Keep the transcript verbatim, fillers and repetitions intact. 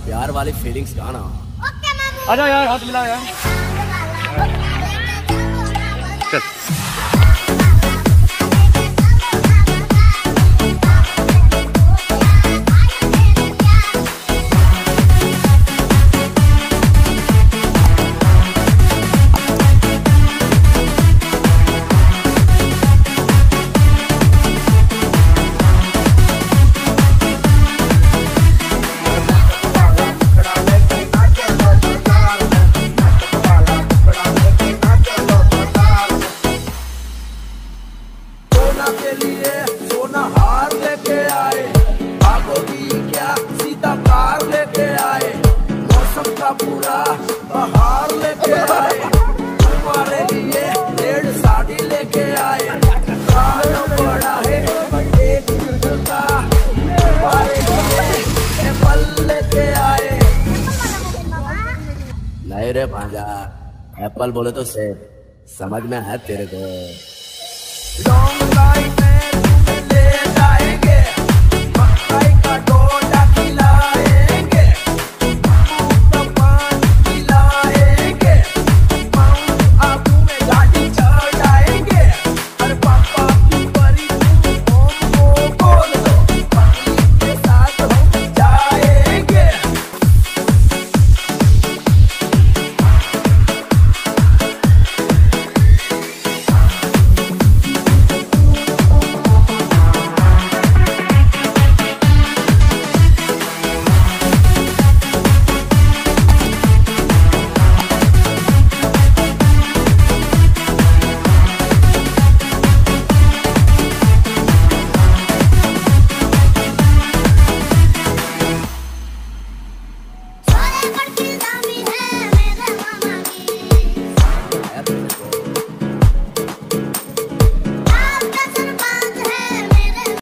प्यार वाली फीलिंग्स गाना। आजा यार, हाथ मिला यार। चल। के लिए सोना हार लेके आए, भागोगी क्या सीधा कार लेके आए, मौसम का पूरा बहार लेके आए, तुम्हारे लिए रेड साड़ी लेके आए, खाना बड़ा है एक का, तुम्हारे लिए एप्पल लेके आए। नहीं रे भांजा, एप्पल बोले तो सेब, समझ में है तेरे को। Long life